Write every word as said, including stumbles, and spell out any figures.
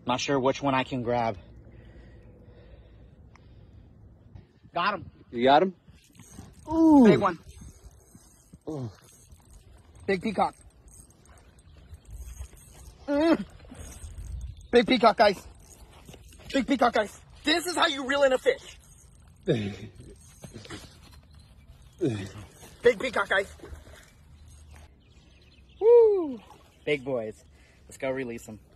Not sure which one I can grab. Got him. You got him? Ooh. Big one. Ooh. Big peacock. Mm. Big peacock, guys. Big peacock, guys. This is how you reel in a fish. Big peacock, guys. Woo! Big boys. Let's go release them.